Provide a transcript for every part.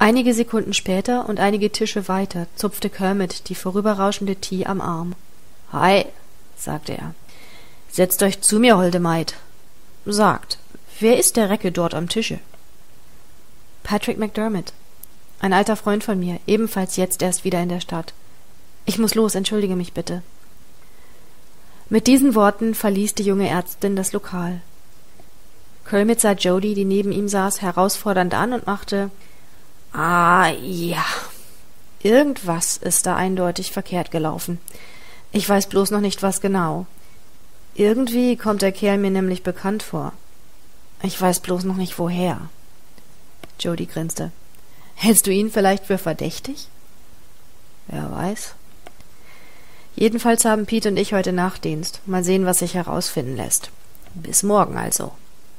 Einige Sekunden später und einige Tische weiter zupfte Kermit die vorüberrauschende T am Arm. »Hi«, sagte er. »Setzt euch zu mir, holde Maid. Sagt, wer ist der Recke dort am Tische?« »Patrick McDermott. Ein alter Freund von mir, ebenfalls jetzt erst wieder in der Stadt. Ich muss los, entschuldige mich bitte.« Mit diesen Worten verließ die junge Ärztin das Lokal. Kermit sah Jody, die neben ihm saß, herausfordernd an und machte: »Ah, ja. Irgendwas ist da eindeutig verkehrt gelaufen. Ich weiß bloß noch nicht, was genau. Irgendwie kommt der Kerl mir nämlich bekannt vor. Ich weiß bloß noch nicht, woher.« Jody grinste. »Hältst du ihn vielleicht für verdächtig?« »Wer weiß.« »Jedenfalls haben Pete und ich heute Nachtdienst. Mal sehen, was sich herausfinden lässt. Bis morgen also.«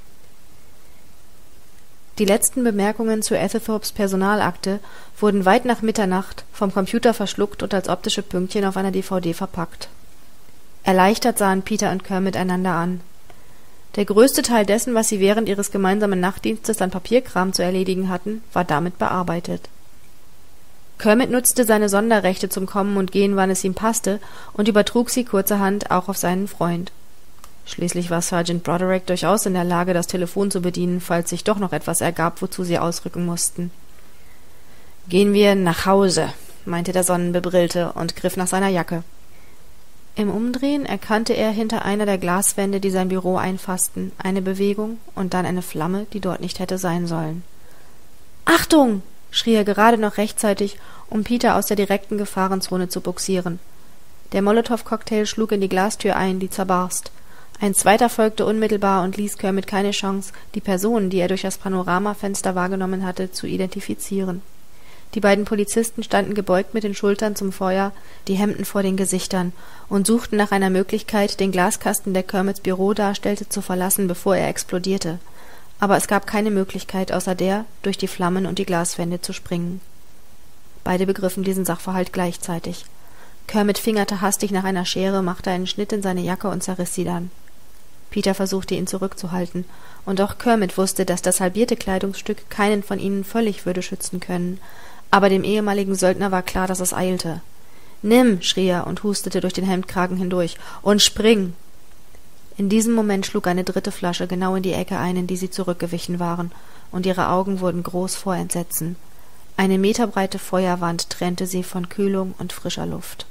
Die letzten Bemerkungen zu Ethelthorpes Personalakte wurden weit nach Mitternacht vom Computer verschluckt und als optische Pünktchen auf einer DVD verpackt. Erleichtert sahen Peter und Kermit einander an. Der größte Teil dessen, was sie während ihres gemeinsamen Nachtdienstes an Papierkram zu erledigen hatten, war damit bearbeitet. Kermit nutzte seine Sonderrechte zum Kommen und Gehen, wann es ihm passte, und übertrug sie kurzerhand auch auf seinen Freund. Schließlich war Sergeant Broderick durchaus in der Lage, das Telefon zu bedienen, falls sich doch noch etwas ergab, wozu sie ausrücken mussten. »Gehen wir nach Hause«, meinte der Sonnenbebrillte und griff nach seiner Jacke. Im Umdrehen erkannte er hinter einer der Glaswände, die sein Büro einfassten, eine Bewegung und dann eine Flamme, die dort nicht hätte sein sollen. »Achtung!« schrie er gerade noch rechtzeitig, um Peter aus der direkten Gefahrenzone zu bugsieren. Der Molotow-Cocktail schlug in die Glastür ein, die zerbarst. Ein zweiter folgte unmittelbar und ließ Kermit keine Chance, die Person, die er durch das Panoramafenster wahrgenommen hatte, zu identifizieren. Die beiden Polizisten standen gebeugt mit den Schultern zum Feuer, die Hemden vor den Gesichtern, und suchten nach einer Möglichkeit, den Glaskasten, der Kermits Büro darstellte, zu verlassen, bevor er explodierte. Aber es gab keine Möglichkeit, außer der, durch die Flammen und die Glaswände zu springen. Beide begriffen diesen Sachverhalt gleichzeitig. Kermit fingerte hastig nach einer Schere, machte einen Schnitt in seine Jacke und zerriss sie dann. Peter versuchte, ihn zurückzuhalten, und auch Kermit wusste, dass das halbierte Kleidungsstück keinen von ihnen völlig würde schützen können, aber dem ehemaligen Söldner war klar, dass es eilte. »Nimm«, schrie er und hustete durch den Hemdkragen hindurch, »und spring!« In diesem Moment schlug eine dritte Flasche genau in die Ecke ein, in die sie zurückgewichen waren, und ihre Augen wurden groß vor Entsetzen. Eine meterbreite Feuerwand trennte sie von Kühlung und frischer Luft.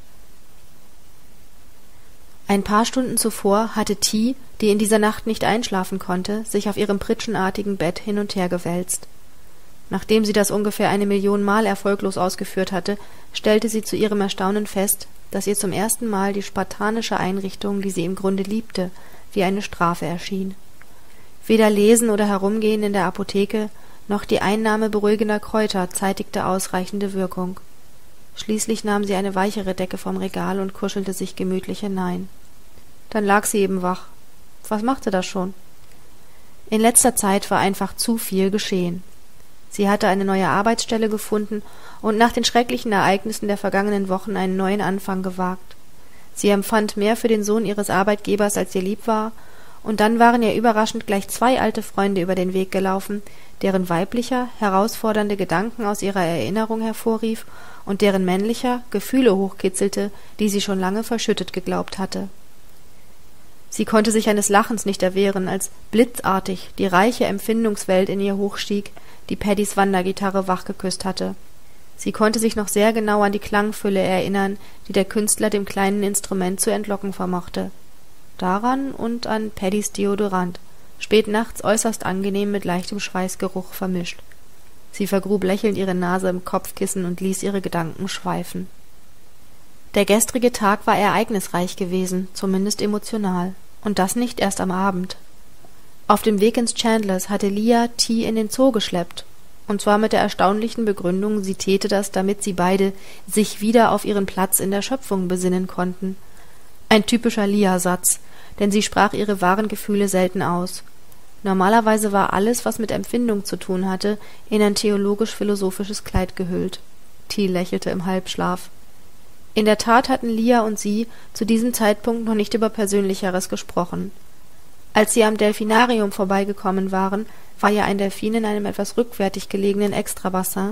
Ein paar Stunden zuvor hatte T., die in dieser Nacht nicht einschlafen konnte, sich auf ihrem pritschenartigen Bett hin und her gewälzt. Nachdem sie das ungefähr 1 Million Mal erfolglos ausgeführt hatte, stellte sie zu ihrem Erstaunen fest, dass ihr zum ersten Mal die spartanische Einrichtung, die sie im Grunde liebte, wie eine Strafe erschien. Weder Lesen oder Herumgehen in der Apotheke, noch die Einnahme beruhigender Kräuter zeitigte ausreichende Wirkung. Schließlich nahm sie eine weichere Decke vom Regal und kuschelte sich gemütlich hinein. Dann lag sie eben wach. Was machte das schon? In letzter Zeit war einfach zu viel geschehen. Sie hatte eine neue Arbeitsstelle gefunden und nach den schrecklichen Ereignissen der vergangenen Wochen einen neuen Anfang gewagt. Sie empfand mehr für den Sohn ihres Arbeitgebers, als ihr lieb war, und dann waren ihr überraschend gleich 2 alte Freunde über den Weg gelaufen, deren weiblicher, herausfordernde Gedanken aus ihrer Erinnerung hervorrief und deren männlicher Gefühle hochkitzelte, die sie schon lange verschüttet geglaubt hatte. Sie konnte sich eines Lachens nicht erwehren, als blitzartig die reiche Empfindungswelt in ihr hochstieg, die Paddys Wandergitarre wachgeküsst hatte. Sie konnte sich noch sehr genau an die Klangfülle erinnern, die der Künstler dem kleinen Instrument zu entlocken vermochte. Daran und an Paddys Deodorant, spät nachts äußerst angenehm mit leichtem Schweißgeruch vermischt. Sie vergrub lächelnd ihre Nase im Kopfkissen und ließ ihre Gedanken schweifen. Der gestrige Tag war ereignisreich gewesen, zumindest emotional, und das nicht erst am Abend. Auf dem Weg ins Chandlers hatte Lia T. in den Zoo geschleppt, und zwar mit der erstaunlichen Begründung, sie täte das, damit sie beide sich wieder auf ihren Platz in der Schöpfung besinnen konnten. Ein typischer Lia-Satz, denn sie sprach ihre wahren Gefühle selten aus. Normalerweise war alles, was mit Empfindung zu tun hatte, in ein theologisch-philosophisches Kleid gehüllt. T. lächelte im Halbschlaf. In der Tat hatten Lia und sie zu diesem Zeitpunkt noch nicht über Persönlicheres gesprochen. Als sie am Delfinarium vorbeigekommen waren, war ja ein Delfin in einem etwas rückwärtig gelegenen Extrabassin,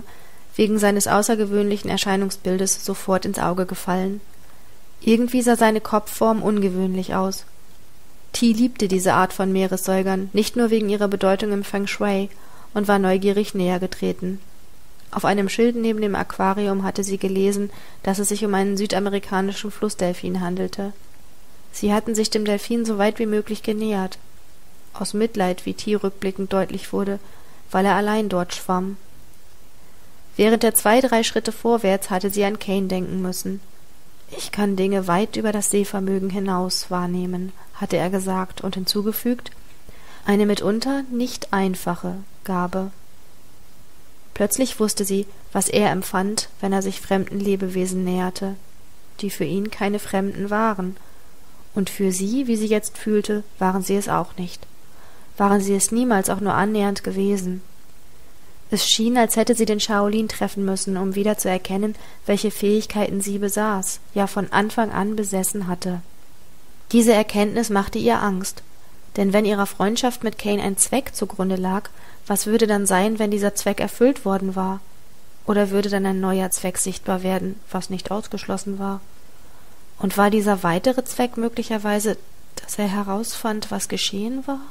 wegen seines außergewöhnlichen Erscheinungsbildes sofort ins Auge gefallen. Irgendwie sah seine Kopfform ungewöhnlich aus. Ti liebte diese Art von Meeressäugern, nicht nur wegen ihrer Bedeutung im Feng Shui, und war neugierig näher getreten. Auf einem Schild neben dem Aquarium hatte sie gelesen, dass es sich um einen südamerikanischen Flussdelfin handelte. Sie hatten sich dem Delfin so weit wie möglich genähert. Aus Mitleid, wie Ti rückblickend deutlich wurde, weil er allein dort schwamm. Während der 2-3 Schritte vorwärts hatte sie an Kane denken müssen. »Ich kann Dinge weit über das Sehvermögen hinaus wahrnehmen«, hatte er gesagt und hinzugefügt, »eine mitunter nicht einfache Gabe.« Plötzlich wusste sie, was er empfand, wenn er sich fremden Lebewesen näherte, die für ihn keine Fremden waren. Und für sie, wie sie jetzt fühlte, waren sie es auch nicht. Waren sie es niemals auch nur annähernd gewesen. Es schien, als hätte sie den Shaolin treffen müssen, um wieder zu erkennen, welche Fähigkeiten sie besaß, ja von Anfang an besessen hatte. Diese Erkenntnis machte ihr Angst, denn wenn ihrer Freundschaft mit Kane ein Zweck zugrunde lag, was würde dann sein, wenn dieser Zweck erfüllt worden war? Oder würde dann ein neuer Zweck sichtbar werden, was nicht ausgeschlossen war? Und war dieser weitere Zweck möglicherweise, dass er herausfand, was geschehen war?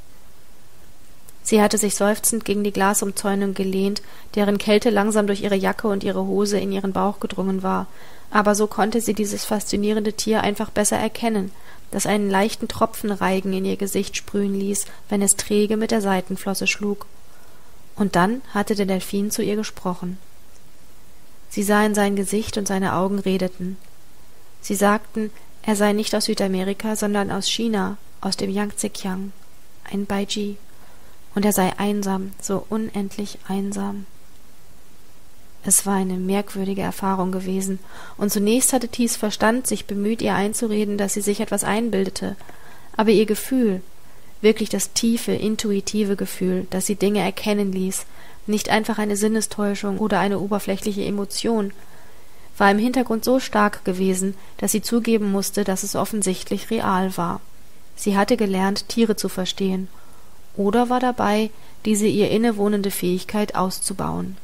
Sie hatte sich seufzend gegen die Glasumzäunung gelehnt, deren Kälte langsam durch ihre Jacke und ihre Hose in ihren Bauch gedrungen war, aber so konnte sie dieses faszinierende Tier einfach besser erkennen, das einen leichten Tropfenreigen in ihr Gesicht sprühen ließ, wenn es träge mit der Seitenflosse schlug. Und dann hatte der Delfin zu ihr gesprochen. Sie sah in sein Gesicht und seine Augen redeten. Sie sagten, er sei nicht aus Südamerika, sondern aus China, aus dem Yangtze-Kiang, ein Baiji. Und er sei einsam, so unendlich einsam. Es war eine merkwürdige Erfahrung gewesen, und zunächst hatte Tis Verstand sich bemüht, ihr einzureden, dass sie sich etwas einbildete, aber ihr Gefühl, wirklich das tiefe, intuitive Gefühl, das sie Dinge erkennen ließ, nicht einfach eine Sinnestäuschung oder eine oberflächliche Emotion, war im Hintergrund so stark gewesen, dass sie zugeben musste, dass es offensichtlich real war. Sie hatte gelernt, Tiere zu verstehen, oder war dabei, diese ihr innewohnende Fähigkeit auszubauen.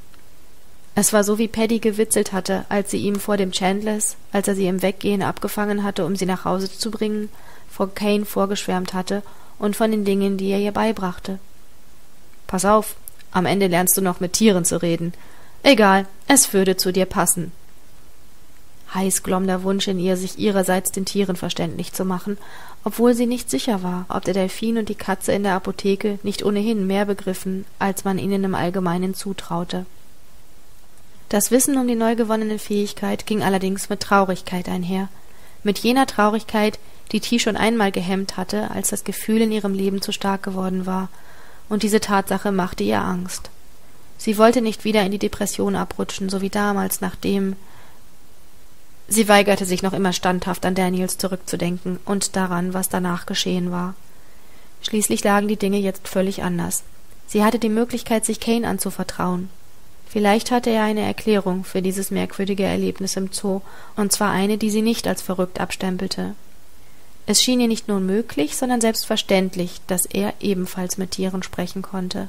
Es war so, wie Paddy gewitzelt hatte, als sie ihm vor dem Chandlers, als er sie im Weggehen abgefangen hatte, um sie nach Hause zu bringen, vor Kane vorgeschwärmt hatte und von den Dingen, die er ihr beibrachte. »Pass auf, am Ende lernst du noch mit Tieren zu reden. Egal, es würde zu dir passen.« Heiß glomm der Wunsch in ihr, sich ihrerseits den Tieren verständlich zu machen, obwohl sie nicht sicher war, ob der Delfin und die Katze in der Apotheke nicht ohnehin mehr begriffen, als man ihnen im Allgemeinen zutraute. Das Wissen um die neu gewonnene Fähigkeit ging allerdings mit Traurigkeit einher, mit jener Traurigkeit, die Ti schon einmal gehemmt hatte, als das Gefühl in ihrem Leben zu stark geworden war, und diese Tatsache machte ihr Angst. Sie wollte nicht wieder in die Depression abrutschen, so wie damals, nachdem... Sie weigerte sich noch immer standhaft an Daniels zurückzudenken und daran, was danach geschehen war. Schließlich lagen die Dinge jetzt völlig anders. Sie hatte die Möglichkeit, sich Kane anzuvertrauen. Vielleicht hatte er eine Erklärung für dieses merkwürdige Erlebnis im Zoo, und zwar eine, die sie nicht als verrückt abstempelte. Es schien ihr nicht nur möglich, sondern selbstverständlich, dass er ebenfalls mit Tieren sprechen konnte.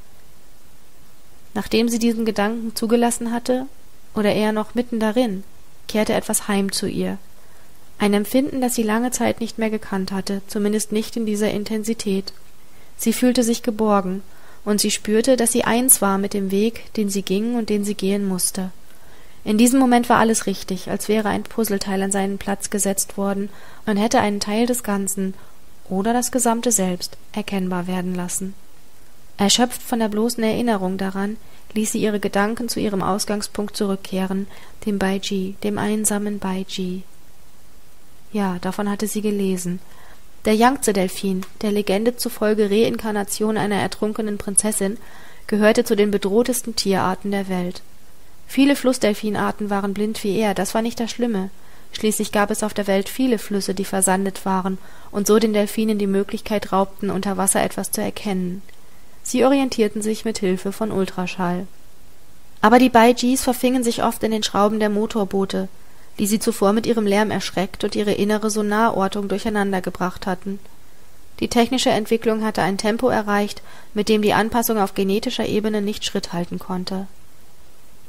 Nachdem sie diesen Gedanken zugelassen hatte, oder eher noch mitten darin, kehrte etwas heim zu ihr. Ein Empfinden, das sie lange Zeit nicht mehr gekannt hatte, zumindest nicht in dieser Intensität. Sie fühlte sich geborgen, und sie spürte, dass sie eins war mit dem Weg, den sie ging und den sie gehen musste. In diesem Moment war alles richtig, als wäre ein Puzzleteil an seinen Platz gesetzt worden und hätte einen Teil des Ganzen oder das gesamte Selbst erkennbar werden lassen. Erschöpft von der bloßen Erinnerung daran, ließ sie ihre Gedanken zu ihrem Ausgangspunkt zurückkehren, dem Baiji, dem einsamen Baiji. Ja, davon hatte sie gelesen. Der Yangtze-Delfin, der Legende zufolge Reinkarnation einer ertrunkenen Prinzessin, gehörte zu den bedrohtesten Tierarten der Welt. Viele Flussdelfinarten waren blind wie er, das war nicht das Schlimme. Schließlich gab es auf der Welt viele Flüsse, die versandet waren und so den Delfinen die Möglichkeit raubten, unter Wasser etwas zu erkennen. Sie orientierten sich mit Hilfe von Ultraschall. Aber die Baijis verfingen sich oft in den Schrauben der Motorboote, die sie zuvor mit ihrem Lärm erschreckt und ihre innere Sonarortung durcheinander gebracht hatten. Die technische Entwicklung hatte ein Tempo erreicht, mit dem die Anpassung auf genetischer Ebene nicht Schritt halten konnte.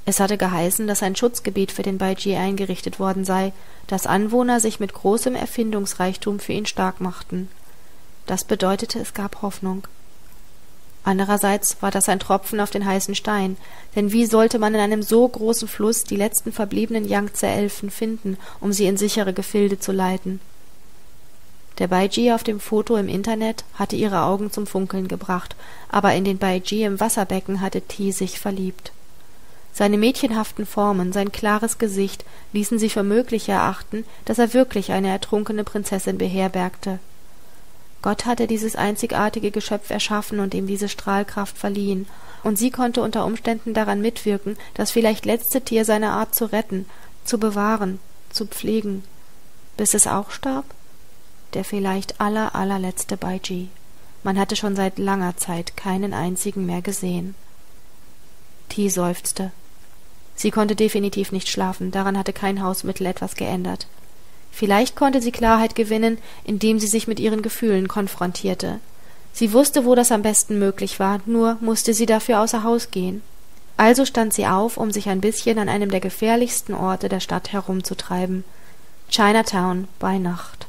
Es hatte geheißen, dass ein Schutzgebiet für den Baiji eingerichtet worden sei, dass Anwohner sich mit großem Erfindungsreichtum für ihn stark machten. Das bedeutete, es gab Hoffnung. Andererseits war das ein Tropfen auf den heißen Stein, denn wie sollte man in einem so großen Fluss die letzten verbliebenen Yangtze-Elfen finden, um sie in sichere Gefilde zu leiten? Der Baiji auf dem Foto im Internet hatte ihre Augen zum Funkeln gebracht, aber in den Baiji im Wasserbecken hatte T sich verliebt. Seine mädchenhaften Formen, sein klares Gesicht ließen sie für möglich erachten, dass er wirklich eine ertrunkene Prinzessin beherbergte. Gott hatte dieses einzigartige Geschöpf erschaffen und ihm diese Strahlkraft verliehen, und sie konnte unter Umständen daran mitwirken, das vielleicht letzte Tier seiner Art zu retten, zu bewahren, zu pflegen, bis es auch starb? Der vielleicht allerletzte Baiji. Man hatte schon seit langer Zeit keinen einzigen mehr gesehen. T seufzte. Sie konnte definitiv nicht schlafen, daran hatte kein Hausmittel etwas geändert. Vielleicht konnte sie Klarheit gewinnen, indem sie sich mit ihren Gefühlen konfrontierte. Sie wusste, wo das am besten möglich war, nur musste sie dafür außer Haus gehen. Also stand sie auf, um sich ein bisschen an einem der gefährlichsten Orte der Stadt herumzutreiben. Chinatown bei Nacht.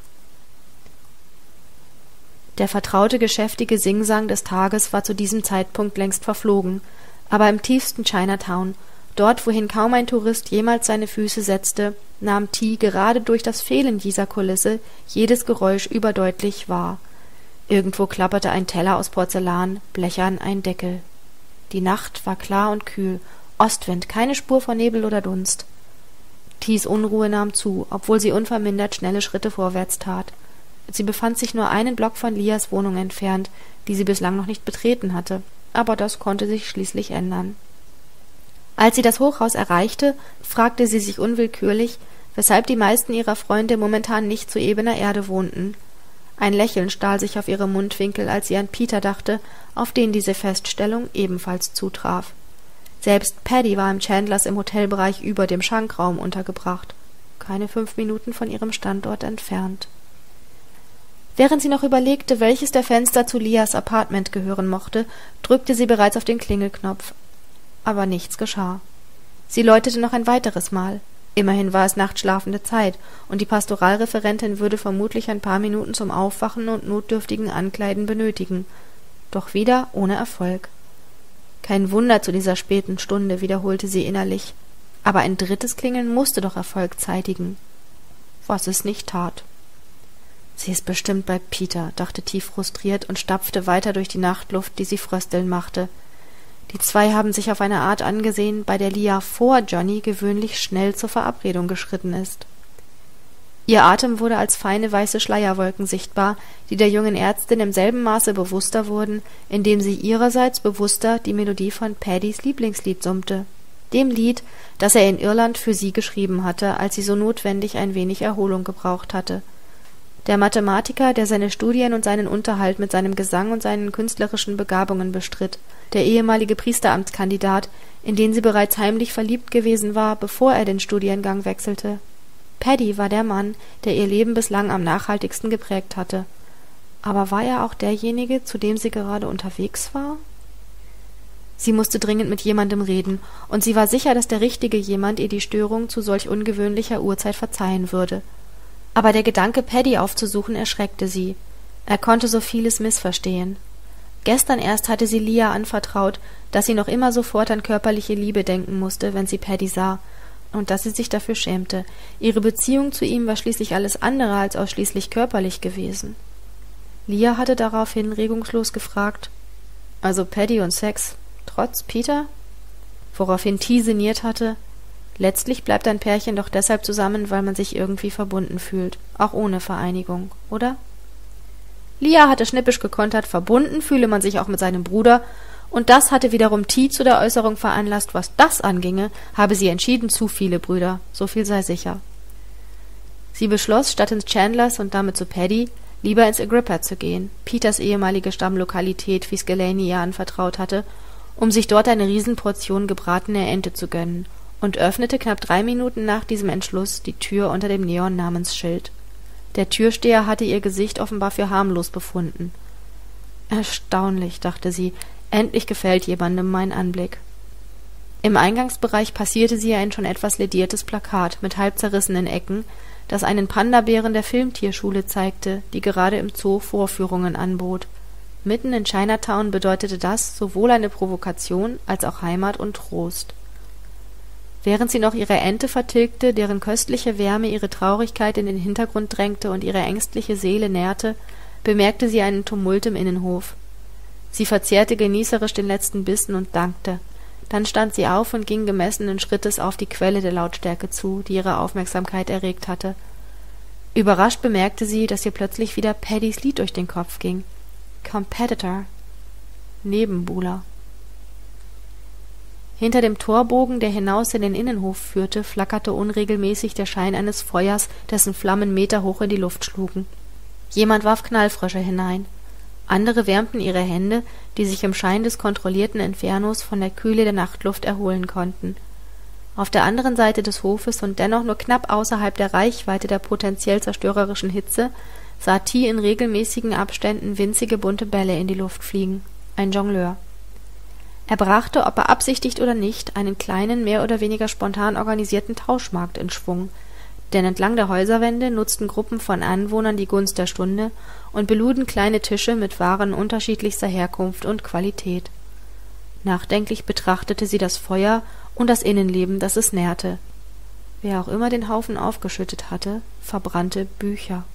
Der vertraute, geschäftige Singsang des Tages war zu diesem Zeitpunkt längst verflogen, aber im tiefsten Chinatown, dort, wohin kaum ein Tourist jemals seine Füße setzte, nahm T gerade durch das Fehlen dieser Kulisse jedes Geräusch überdeutlich wahr. Irgendwo klapperte ein Teller aus Porzellan, blechern ein Deckel. Die Nacht war klar und kühl, Ostwind, keine Spur von Nebel oder Dunst. Ts Unruhe nahm zu, obwohl sie unvermindert schnelle Schritte vorwärts tat. Sie befand sich nur einen Block von Lias Wohnung entfernt, die sie bislang noch nicht betreten hatte, aber das konnte sich schließlich ändern. Als sie das Hochhaus erreichte, fragte sie sich unwillkürlich, weshalb die meisten ihrer Freunde momentan nicht zu ebener Erde wohnten. Ein Lächeln stahl sich auf ihre Mundwinkel, als sie an Peter dachte, auf den diese Feststellung ebenfalls zutraf. Selbst Paddy war im Chandlers im Hotelbereich über dem Schankraum untergebracht, keine 5 Minuten von ihrem Standort entfernt. Während sie noch überlegte, welches der Fenster zu Lias Apartment gehören mochte, drückte sie bereits auf den Klingelknopf. Aber nichts geschah. Sie läutete noch ein weiteres Mal. Immerhin war es nachtschlafende Zeit, und die Pastoralreferentin würde vermutlich ein paar Minuten zum Aufwachen und notdürftigen Ankleiden benötigen. Doch wieder ohne Erfolg. Kein Wunder zu dieser späten Stunde, wiederholte sie innerlich. Aber ein drittes Klingeln musste doch Erfolg zeitigen. Was es nicht tat. Sie ist bestimmt bei Peter, dachte tief frustriert und stapfte weiter durch die Nachtluft, die sie frösteln machte. Die zwei haben sich auf eine Art angesehen, bei der Lia vor Johnny gewöhnlich schnell zur Verabredung geschritten ist. Ihr Atem wurde als feine weiße Schleierwolken sichtbar, die der jungen Ärztin im selben Maße bewusster wurden, indem sie ihrerseits bewusster die Melodie von Paddys Lieblingslied summte, dem Lied, das er in Irland für sie geschrieben hatte, als sie so notwendig ein wenig Erholung gebraucht hatte. Der Mathematiker, der seine Studien und seinen Unterhalt mit seinem Gesang und seinen künstlerischen Begabungen bestritt, der ehemalige Priesteramtskandidat, in den sie bereits heimlich verliebt gewesen war, bevor er den Studiengang wechselte. Paddy war der Mann, der ihr Leben bislang am nachhaltigsten geprägt hatte. Aber war er auch derjenige, zu dem sie gerade unterwegs war? Sie musste dringend mit jemandem reden, und sie war sicher, dass der richtige jemand ihr die Störung zu solch ungewöhnlicher Uhrzeit verzeihen würde. Aber der Gedanke, Paddy aufzusuchen, erschreckte sie. Er konnte so vieles missverstehen. Gestern erst hatte sie Lia anvertraut, dass sie noch immer sofort an körperliche Liebe denken musste, wenn sie Paddy sah, und dass sie sich dafür schämte. Ihre Beziehung zu ihm war schließlich alles andere als ausschließlich körperlich gewesen. Lia hatte daraufhin regungslos gefragt, also Paddy und Sex, trotz Peter? Woraufhin T sinniert hatte, letztlich bleibt ein Pärchen doch deshalb zusammen, weil man sich irgendwie verbunden fühlt, auch ohne Vereinigung, oder? Lia hatte schnippisch gekontert, verbunden fühle man sich auch mit seinem Bruder, und das hatte wiederum T zu der Äußerung veranlasst, was das anginge, habe sie entschieden zu viele Brüder, so viel sei sicher. Sie beschloss, statt ins Chandlers und damit zu Paddy, lieber ins Agrippa zu gehen, Peters ehemalige Stammlokalität, wie Skelani ihr anvertraut hatte, um sich dort eine Riesenportion gebratene Ente zu gönnen, und öffnete knapp 3 Minuten nach diesem Entschluss die Tür unter dem Neon-Namensschild. Der Türsteher hatte ihr Gesicht offenbar für harmlos befunden. Erstaunlich, dachte sie, endlich gefällt jemandem mein Anblick. Im Eingangsbereich passierte sie ein schon etwas lediertes Plakat mit halb zerrissenen Ecken, das einen Pandabären der Filmtierschule zeigte, die gerade im Zoo Vorführungen anbot. Mitten in Chinatown bedeutete das sowohl eine Provokation als auch Heimat und Trost. Während sie noch ihre Ente vertilgte, deren köstliche Wärme ihre Traurigkeit in den Hintergrund drängte und ihre ängstliche Seele nährte, bemerkte sie einen Tumult im Innenhof. Sie verzehrte genießerisch den letzten Bissen und dankte. Dann stand sie auf und ging gemessenen Schrittes auf die Quelle der Lautstärke zu, die ihre Aufmerksamkeit erregt hatte. Überrascht bemerkte sie, dass ihr plötzlich wieder Paddys Lied durch den Kopf ging. Competitor. Nebenbuhler. Hinter dem Torbogen, der hinaus in den Innenhof führte, flackerte unregelmäßig der Schein eines Feuers, dessen Flammen meterhoch in die Luft schlugen. Jemand warf Knallfrösche hinein. Andere wärmten ihre Hände, die sich im Schein des kontrollierten Infernos von der Kühle der Nachtluft erholen konnten. Auf der anderen Seite des Hofes und dennoch nur knapp außerhalb der Reichweite der potenziell zerstörerischen Hitze sah T in regelmäßigen Abständen winzige bunte Bälle in die Luft fliegen. Ein Jongleur. Er brachte, ob beabsichtigt oder nicht, einen kleinen, mehr oder weniger spontan organisierten Tauschmarkt in Schwung, denn entlang der Häuserwände nutzten Gruppen von Anwohnern die Gunst der Stunde und beluden kleine Tische mit Waren unterschiedlichster Herkunft und Qualität. Nachdenklich betrachtete sie das Feuer und das Innenleben, das es nährte. Wer auch immer den Haufen aufgeschüttet hatte, verbrannte Bücher.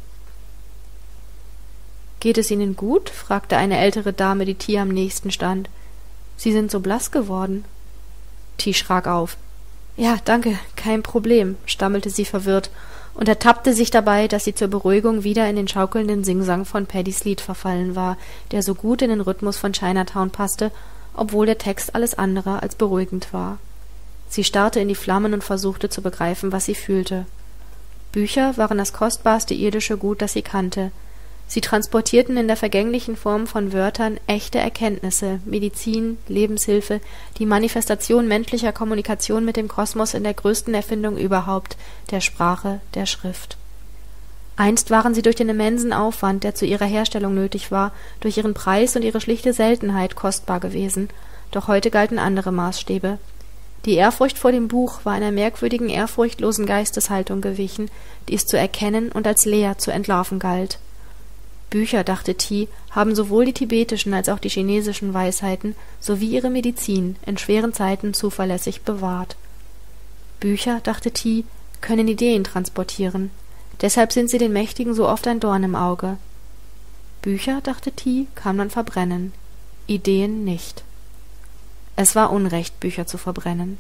»Geht es Ihnen gut?« fragte eine ältere Dame, die T am nächsten stand. »Sie sind so blass geworden.« T schrak auf. »Ja, danke, kein Problem«, stammelte sie verwirrt und ertappte sich dabei, dass sie zur Beruhigung wieder in den schaukelnden Singsang von Paddys Lied verfallen war, der so gut in den Rhythmus von Chinatown passte, obwohl der Text alles andere als beruhigend war. Sie starrte in die Flammen und versuchte zu begreifen, was sie fühlte. Bücher waren das kostbarste irdische Gut, das sie kannte. Sie transportierten in der vergänglichen Form von Wörtern echte Erkenntnisse, Medizin, Lebenshilfe, die Manifestation menschlicher Kommunikation mit dem Kosmos in der größten Erfindung überhaupt, der Sprache, der Schrift. Einst waren sie durch den immensen Aufwand, der zu ihrer Herstellung nötig war, durch ihren Preis und ihre schlichte Seltenheit kostbar gewesen, doch heute galten andere Maßstäbe. Die Ehrfurcht vor dem Buch war einer merkwürdigen, ehrfurchtlosen Geisteshaltung gewichen, die es zu erkennen und als leer zu entlarven galt. Bücher, dachte T, haben sowohl die tibetischen als auch die chinesischen Weisheiten sowie ihre Medizin in schweren Zeiten zuverlässig bewahrt. Bücher, dachte T, können Ideen transportieren. Deshalb sind sie den Mächtigen so oft ein Dorn im Auge. Bücher, dachte T, kann man verbrennen. Ideen nicht. Es war Unrecht, Bücher zu verbrennen.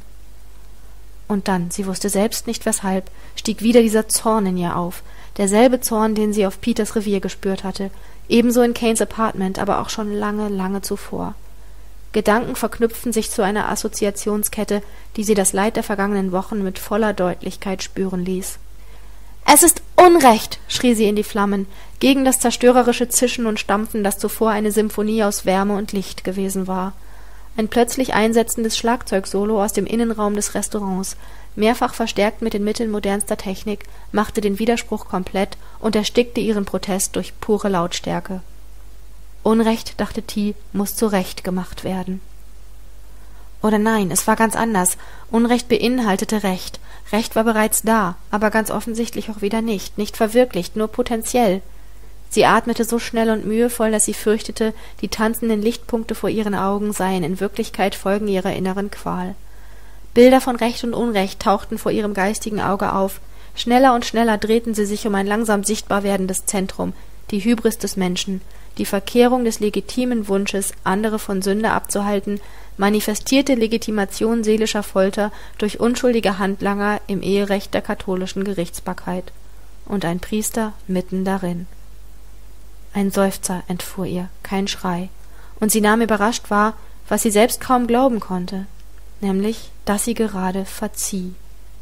Und dann, sie wusste selbst nicht weshalb, stieg wieder dieser Zorn in ihr auf, derselbe Zorn, den sie auf Peters Revier gespürt hatte, ebenso in Kanes Apartment, aber auch schon lange, lange zuvor. Gedanken verknüpften sich zu einer Assoziationskette, die sie das Leid der vergangenen Wochen mit voller Deutlichkeit spüren ließ. »Es ist Unrecht«, schrie sie in die Flammen, gegen das zerstörerische Zischen und Stampfen, das zuvor eine Symphonie aus Wärme und Licht gewesen war. Ein plötzlich einsetzendes Schlagzeugsolo aus dem Innenraum des Restaurants, mehrfach verstärkt mit den Mitteln modernster Technik, machte den Widerspruch komplett und erstickte ihren Protest durch pure Lautstärke. Unrecht, dachte T, muss zu Recht gemacht werden. Oder nein, es war ganz anders. Unrecht beinhaltete Recht. Recht war bereits da, aber ganz offensichtlich auch wieder nicht verwirklicht, nur potenziell. Sie atmete so schnell und mühevoll, dass sie fürchtete, die tanzenden Lichtpunkte vor ihren Augen seien in Wirklichkeit Folgen ihrer inneren Qual. Bilder von Recht und Unrecht tauchten vor ihrem geistigen Auge auf. Schneller und schneller drehten sie sich um ein langsam sichtbar werdendes Zentrum, die Hybris des Menschen, die Verkehrung des legitimen Wunsches, andere von Sünde abzuhalten, manifestierte Legitimation seelischer Folter durch unschuldige Handlanger im Eherecht der katholischen Gerichtsbarkeit. Und ein Priester mitten darin. Ein Seufzer entfuhr ihr, kein Schrei, und sie nahm überrascht wahr, was sie selbst kaum glauben konnte, nämlich, dass sie gerade verzieh.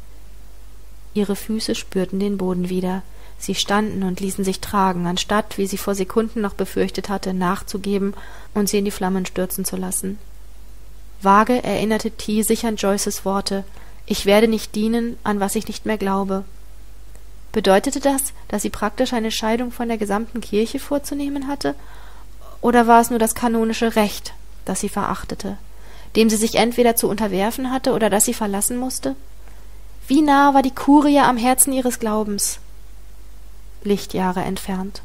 Ihre Füße spürten den Boden wieder, sie standen und ließen sich tragen, anstatt, wie sie vor Sekunden noch befürchtet hatte, nachzugeben und sie in die Flammen stürzen zu lassen. Vage erinnerte T. sich an Joyces Worte, »Ich werde nicht dienen, an was ich nicht mehr glaube.« Bedeutete das, dass sie praktisch eine Scheidung von der gesamten Kirche vorzunehmen hatte? Oder war es nur das kanonische Recht, das sie verachtete? dem sie sich entweder zu unterwerfen hatte oder das sie verlassen musste? Wie nah war die Kurie am Herzen ihres Glaubens? Lichtjahre entfernt.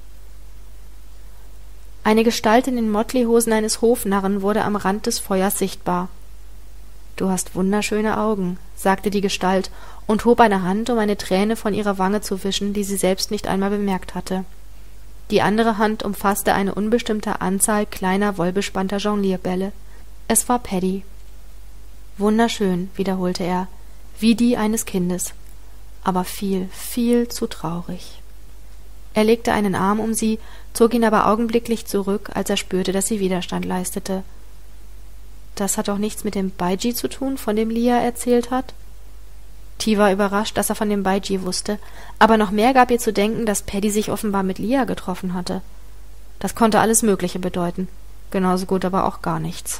Eine Gestalt in den Mottlihosen eines Hofnarren wurde am Rand des Feuers sichtbar. »Du hast wunderschöne Augen«, sagte die Gestalt und hob eine Hand, um eine Träne von ihrer Wange zu wischen, die sie selbst nicht einmal bemerkt hatte. Die andere Hand umfasste eine unbestimmte Anzahl kleiner, wollbespannter Jonglierbälle. Es war Paddy. »Wunderschön«, wiederholte er, »wie die eines Kindes, aber viel, viel zu traurig.« Er legte einen Arm um sie, zog ihn aber augenblicklich zurück, als er spürte, dass sie Widerstand leistete. »Das hat doch nichts mit dem Baiji zu tun, von dem Lia erzählt hat?« Ti war überrascht, dass er von dem Baiji wusste, aber noch mehr gab ihr zu denken, dass Paddy sich offenbar mit Lia getroffen hatte. Das konnte alles Mögliche bedeuten, genauso gut aber auch gar nichts.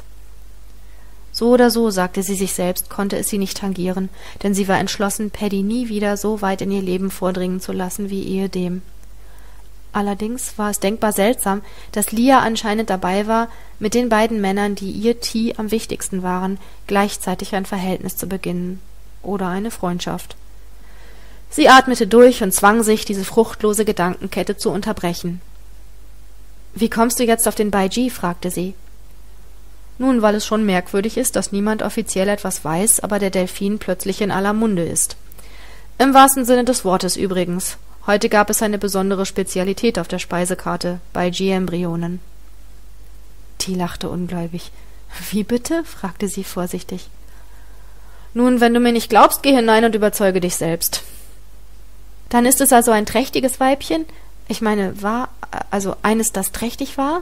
So oder so, sagte sie sich selbst, konnte es sie nicht tangieren, denn sie war entschlossen, Paddy nie wieder so weit in ihr Leben vordringen zu lassen wie ehedem. Allerdings war es denkbar seltsam, dass Lia anscheinend dabei war, mit den beiden Männern, die ihr Ti am wichtigsten waren, gleichzeitig ein Verhältnis zu beginnen. Oder eine Freundschaft. Sie atmete durch und zwang sich, diese fruchtlose Gedankenkette zu unterbrechen. »Wie kommst du jetzt auf den Baiji?« fragte sie. »Nun, weil es schon merkwürdig ist, dass niemand offiziell etwas weiß, aber der Delfin plötzlich in aller Munde ist. Im wahrsten Sinne des Wortes übrigens. Heute gab es eine besondere Spezialität auf der Speisekarte, Baiji-Embryonen.« Ti lachte ungläubig. »Wie bitte?« fragte sie vorsichtig. »Nun, wenn du mir nicht glaubst, geh hinein und überzeuge dich selbst.« »Dann ist es also ein trächtiges Weibchen? Ich meine, eines, das trächtig war?«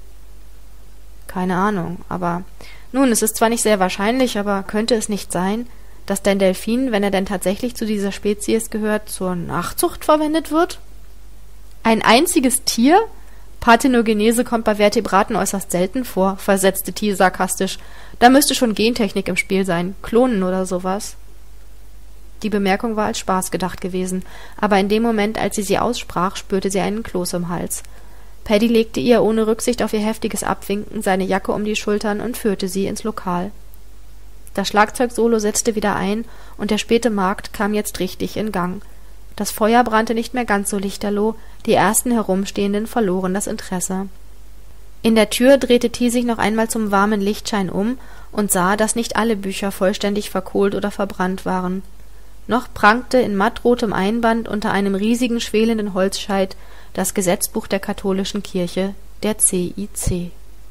»Keine Ahnung, aber nun, es ist zwar nicht sehr wahrscheinlich, aber könnte es nicht sein, dass dein Delfin, wenn er denn tatsächlich zu dieser Spezies gehört, zur Nachzucht verwendet wird?« »Ein einziges Tier? Parthenogenese kommt bei Vertebraten äußerst selten vor«, versetzte Ti sarkastisch. »Da müsste schon Gentechnik im Spiel sein, Klonen oder sowas.« Die Bemerkung war als Spaß gedacht gewesen, aber in dem Moment, als sie aussprach, spürte sie einen Kloß im Hals. Paddy legte ihr ohne Rücksicht auf ihr heftiges Abwinken seine Jacke um die Schultern und führte sie ins Lokal. Das Schlagzeugsolo setzte wieder ein, und der späte Markt kam jetzt richtig in Gang. Das Feuer brannte nicht mehr ganz so lichterloh, die ersten Herumstehenden verloren das Interesse. In der Tür drehte Ti sich noch einmal zum warmen Lichtschein um und sah, dass nicht alle Bücher vollständig verkohlt oder verbrannt waren. Noch prangte in mattrotem Einband unter einem riesigen schwelenden Holzscheit das Gesetzbuch der katholischen Kirche, der CIC.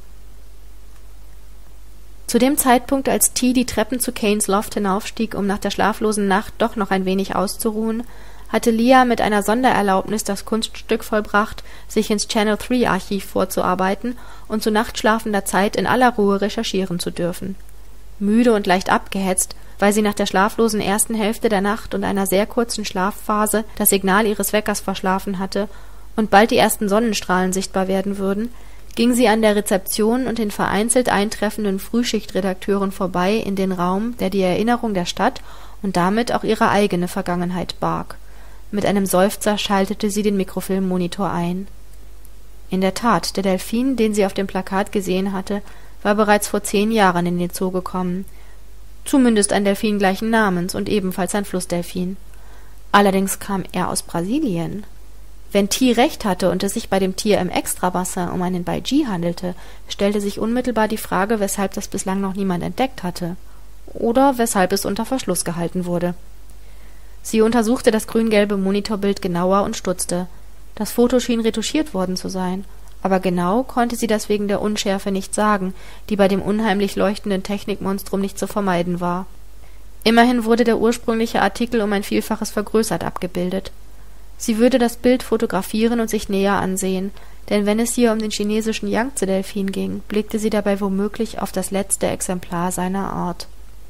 Zu dem Zeitpunkt, als Ti die Treppen zu Kanes Loft hinaufstieg, um nach der schlaflosen Nacht doch noch ein wenig auszuruhen, hatte Lia mit einer Sondererlaubnis das Kunststück vollbracht, sich ins Channel-3-Archiv vorzuarbeiten und zu nachtschlafender Zeit in aller Ruhe recherchieren zu dürfen. Müde und leicht abgehetzt, weil sie nach der schlaflosen ersten Hälfte der Nacht und einer sehr kurzen Schlafphase das Signal ihres Weckers verschlafen hatte und bald die ersten Sonnenstrahlen sichtbar werden würden, ging sie an der Rezeption und den vereinzelt eintreffenden Frühschichtredakteuren vorbei in den Raum, der die Erinnerung der Stadt und damit auch ihre eigene Vergangenheit barg. Mit einem Seufzer schaltete sie den Mikrofilmmonitor ein. In der Tat, der Delfin, den sie auf dem Plakat gesehen hatte, war bereits vor 10 Jahren in den Zoo gekommen. Zumindest ein Delfin gleichen Namens und ebenfalls ein Flussdelfin. Allerdings kam er aus Brasilien. Wenn Ti recht hatte und es sich bei dem Tier im Extrabassin um einen Baiji handelte, stellte sich unmittelbar die Frage, weshalb das bislang noch niemand entdeckt hatte. Oder weshalb es unter Verschluss gehalten wurde. Sie untersuchte das grün-gelbe Monitorbild genauer und stutzte. Das Foto schien retuschiert worden zu sein, aber genau konnte sie das wegen der Unschärfe nicht sagen, die bei dem unheimlich leuchtenden Technikmonstrum nicht zu vermeiden war. Immerhin wurde der ursprüngliche Artikel um ein Vielfaches vergrößert abgebildet. Sie würde das Bild fotografieren und sich näher ansehen, denn wenn es hier um den chinesischen Yangtze-Delfin ging, blickte sie dabei womöglich auf das letzte Exemplar seiner Art.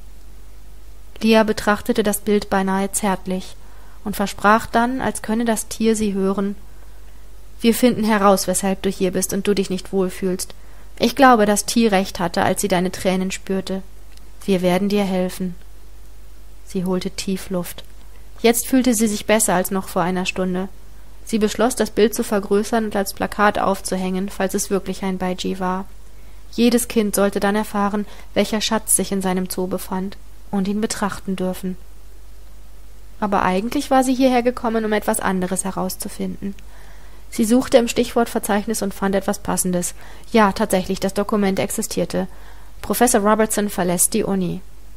Lia betrachtete das Bild beinahe zärtlich und versprach dann, als könne das Tier sie hören: »Wir finden heraus, weshalb du hier bist und du dich nicht wohlfühlst. Ich glaube, dass Ti recht hatte, als sie deine Tränen spürte. Wir werden dir helfen.« Sie holte tief Luft. Jetzt fühlte sie sich besser als noch vor einer Stunde. Sie beschloss, das Bild zu vergrößern und als Plakat aufzuhängen, falls es wirklich ein Baiji war. Jedes Kind sollte dann erfahren, welcher Schatz sich in seinem Zoo befand und ihn betrachten dürfen. Aber eigentlich war sie hierher gekommen, um etwas anderes herauszufinden. Sie suchte im Stichwortverzeichnis und fand etwas Passendes. Ja, tatsächlich, das Dokument existierte. Professor Robertson verlässt die Uni.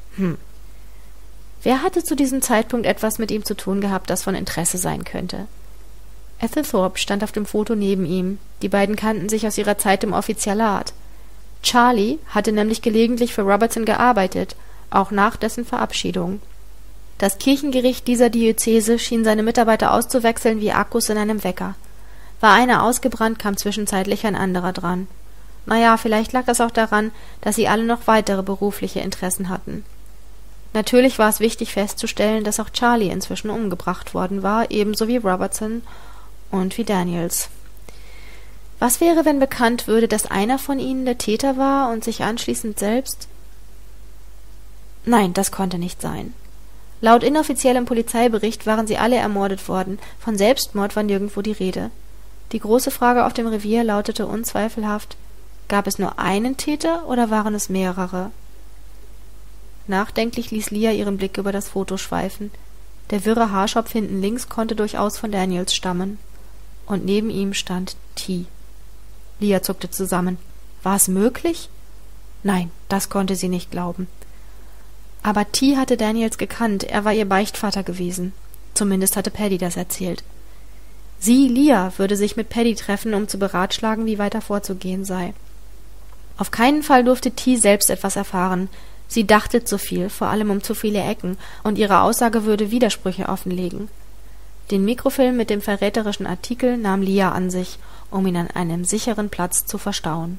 Wer hatte zu diesem Zeitpunkt etwas mit ihm zu tun gehabt, das von Interesse sein könnte? Ethel Thorpe stand auf dem Foto neben ihm. Die beiden kannten sich aus ihrer Zeit im Offizialat. Charlie hatte nämlich gelegentlich für Robertson gearbeitet, auch nach dessen Verabschiedung. Das Kirchengericht dieser Diözese schien seine Mitarbeiter auszuwechseln wie Akkus in einem Wecker. War einer ausgebrannt, kam zwischenzeitlich ein anderer dran. Naja, vielleicht lag das auch daran, dass sie alle noch weitere berufliche Interessen hatten. Natürlich war es wichtig festzustellen, dass auch Charlie inzwischen umgebracht worden war, ebenso wie Robertson und wie Daniels. Was wäre, wenn bekannt würde, dass einer von ihnen der Täter war und sich anschließend selbst... Nein, das konnte nicht sein. Laut inoffiziellem Polizeibericht waren sie alle ermordet worden, von Selbstmord war nirgendwo die Rede. Die große Frage auf dem Revier lautete unzweifelhaft: Gab es nur einen Täter oder waren es mehrere? Nachdenklich ließ Lia ihren Blick über das Foto schweifen. Der wirre Haarschopf hinten links konnte durchaus von Daniels stammen. Und neben ihm stand T. Lia zuckte zusammen. War es möglich? Nein, das konnte sie nicht glauben. Aber T hatte Daniels gekannt, er war ihr Beichtvater gewesen. Zumindest hatte Paddy das erzählt. Sie, Lia, würde sich mit Paddy treffen, um zu beratschlagen, wie weiter vorzugehen sei. Auf keinen Fall durfte T selbst etwas erfahren. Sie dachte zu viel, vor allem um zu viele Ecken, und ihre Aussage würde Widersprüche offenlegen. Den Mikrofilm mit dem verräterischen Artikel nahm Lia an sich, um ihn an einem sicheren Platz zu verstauen.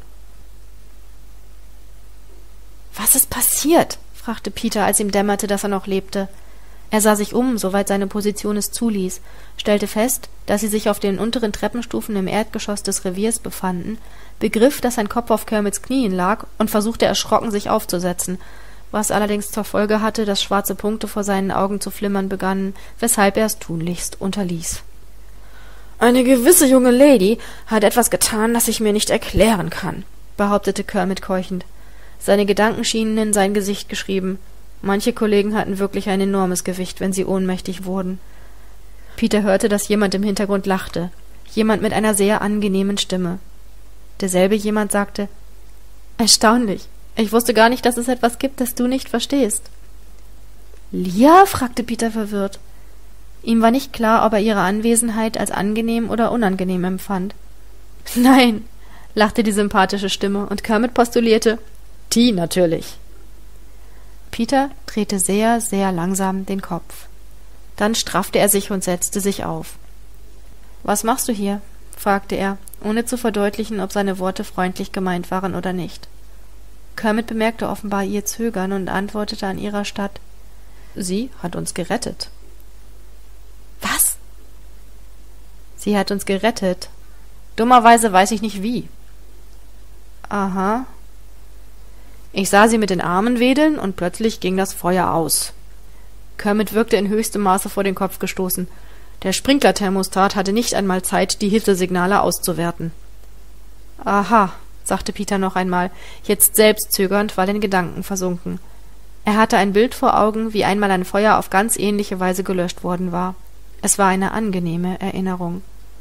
»Was ist passiert?« fragte Peter, als ihm dämmerte, dass er noch lebte. Er sah sich um, soweit seine Position es zuließ, stellte fest, dass sie sich auf den unteren Treppenstufen im Erdgeschoss des Reviers befanden, begriff, dass sein Kopf auf Kermits Knien lag und versuchte erschrocken, sich aufzusetzen, was allerdings zur Folge hatte, dass schwarze Punkte vor seinen Augen zu flimmern begannen, weshalb er es tunlichst unterließ. »Eine gewisse junge Lady hat etwas getan, das ich mir nicht erklären kann«, behauptete Kermit keuchend. Seine Gedanken schienen in sein Gesicht geschrieben. Manche Kollegen hatten wirklich ein enormes Gewicht, wenn sie ohnmächtig wurden. Peter hörte, dass jemand im Hintergrund lachte. Jemand mit einer sehr angenehmen Stimme. Derselbe jemand sagte: »Erstaunlich. Ich wusste gar nicht, dass es etwas gibt, das du nicht verstehst.« »Lia?« fragte Peter verwirrt. Ihm war nicht klar, ob er ihre Anwesenheit als angenehm oder unangenehm empfand. »Nein«, lachte die sympathische Stimme, und Kermit postulierte: »T, natürlich.« Peter drehte sehr, sehr langsam den Kopf. Dann straffte er sich und setzte sich auf. »Was machst du hier?« fragte er, ohne zu verdeutlichen, ob seine Worte freundlich gemeint waren oder nicht. Kermit bemerkte offenbar ihr Zögern und antwortete an ihrer Statt: »Sie hat uns gerettet.« »Was?« »Sie hat uns gerettet. Dummerweise weiß ich nicht wie.« »Aha.« »Ich sah sie mit den Armen wedeln, und plötzlich ging das Feuer aus.« Kermit wirkte in höchstem Maße vor den Kopf gestoßen. Der Sprinklerthermostat hatte nicht einmal Zeit, die Hitzesignale auszuwerten. »Aha«, sagte Peter noch einmal, jetzt selbst zögernd, weil in Gedanken versunken. Er hatte ein Bild vor Augen, wie einmal ein Feuer auf ganz ähnliche Weise gelöscht worden war. Es war eine angenehme Erinnerung.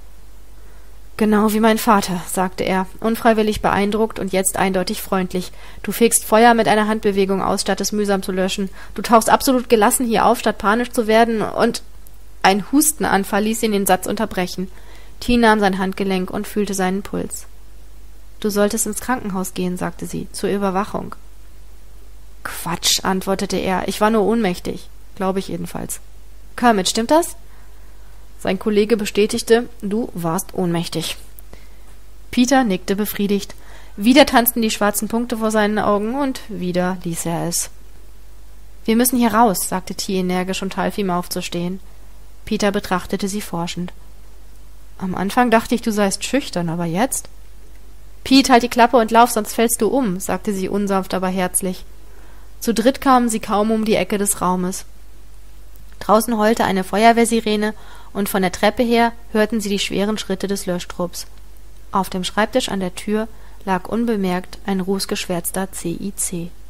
»Genau wie mein Vater«, sagte er, unfreiwillig beeindruckt und jetzt eindeutig freundlich. »Du fegst Feuer mit einer Handbewegung aus, statt es mühsam zu löschen. Du tauchst absolut gelassen hier auf, statt panisch zu werden, und...« Ein Hustenanfall ließ ihn den Satz unterbrechen. T nahm sein Handgelenk und fühlte seinen Puls. »Du solltest ins Krankenhaus gehen«, sagte sie, »zur Überwachung.« »Quatsch«, antwortete er, »ich war nur ohnmächtig. Glaube ich jedenfalls.« »Kermit, stimmt das?« Sein Kollege bestätigte: »Du warst ohnmächtig.« Peter nickte befriedigt. Wieder tanzten die schwarzen Punkte vor seinen Augen, und wieder ließ er es. »Wir müssen hier raus«, sagte T energisch und half ihm aufzustehen. Peter betrachtete sie forschend. »Am Anfang dachte ich, du seist schüchtern, aber jetzt?« »Pete, halt die Klappe und lauf, sonst fällst du um«, sagte sie unsanft, aber herzlich. Zu dritt kamen sie kaum um die Ecke des Raumes. Draußen heulte eine Feuerwehrsirene, und von der Treppe her hörten sie die schweren Schritte des Löschtrupps. Auf dem Schreibtisch an der Tür lag unbemerkt ein rußgeschwärzter CIC.